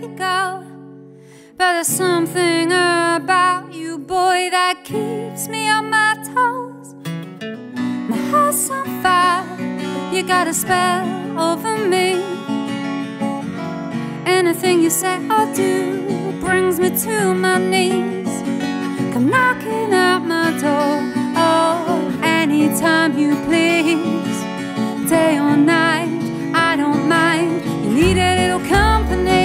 you go. But there's something about you, boy, that keeps me on my toes. My heart's on fire, you got a spell over me. Anything you say or do brings me to my knees. Come knocking at my door, oh, anytime you please. Day or night, I don't mind, you need a little company.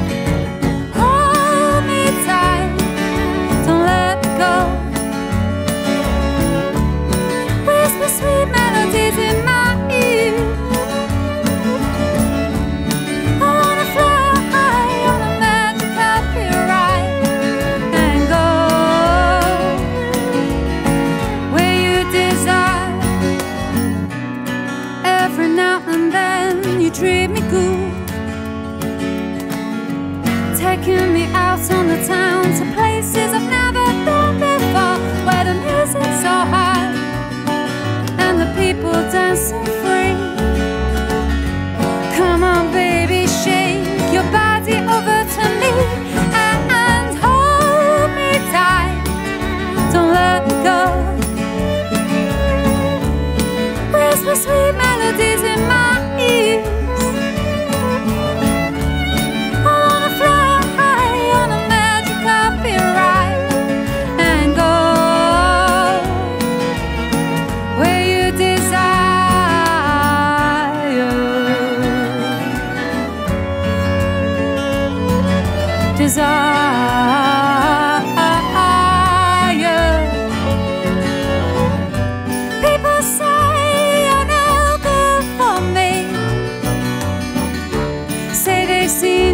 Hold me tight, don't let me go. Whisper sweet melodies in my ear. I wanna fly high on a magic happy ride and go where you desire. Every now and then you treat me good, taking me out on the town to places I've never been before, where the music's so high and the people dancing free. Come on baby, shake your body over to me and hold me tight, don't let me go. Whisper sweet melodies in my ears. I wanna fly high on a magic happy ride and go where you desire. People say you're no good for me, say they see